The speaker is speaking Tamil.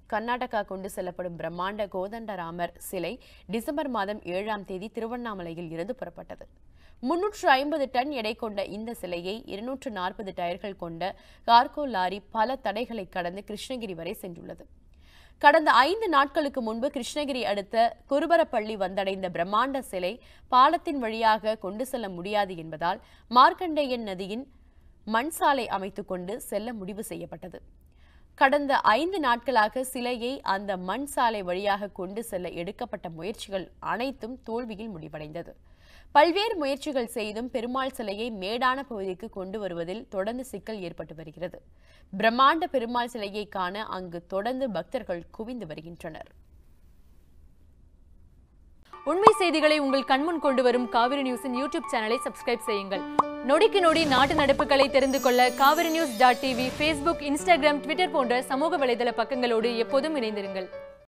கர்நாடகா கொண்டு செல்லப்படும் பிரம்மாண்ட கோதண்டராமர் சிலை டிசம்பர் மாதம் 7ஆம் தேதி திருவண்ணாமலையில் இருந்து புறப்பட்டது. 350 டன் எடை கொண்ட இந்த சிலையை 240 டயர்கள் கொண்ட கார்கோ லாரி பல தடைகளை கடந்து கிருஷ்ணகிரி வரை சென்றுள்ளது. கடந்த 5 நாட்களுக்கு முன்பு கிருஷ்ணகிரி அடுத்த குருபரப்பள்ளி வந்தடைந்த பிரம்மாண்ட சிலை பாலத்தின் வழியாக கொண்டு செல்ல முடியாது என்பதால் மார்க்கண்டேயன் நதியின் மண் சாலை அமைத்துக் கொண்டு செல்ல முடிவு செய்யப்பட்டது. கடந்த 5 நாட்களாக சிலையை அந்த மண் சாலை வழியாக கொண்டு செல்ல எடுக்கப்பட்ட முயற்சிகள் அனைத்தும் தோல்வியில் முடிவடைந்தது. பல்வேறு முயற்சிகள் செய்தும் பெருமாள் சிலையை மேடான பகுதிக்கு கொண்டு வருவதில் தொடர்ந்து சிக்கல் ஏற்பட்டு வருகிறது. பிரம்மாண்ட பெருமாள் சிலையை காண அங்கு தொடர்ந்து பக்தர்கள் குவிந்து வருகின்றனர். உண்மை செய்திகளை உங்கள் கண்முன் கொண்டு வரும் காவிரி நியூஸின் யூடியூப் சேனலை சப்ஸ்கிரைப் செய்யுங்கள். நொடிக்கு நொடி நாட்டு நடப்புகளை தெரிந்து கொள்ள காவிரி நியூஸ்.tv, Facebook, Instagram, Twitter போன்ற சமூக வலைதள பக்கங்களோடு எப்போதும் இணைந்திருங்கள்.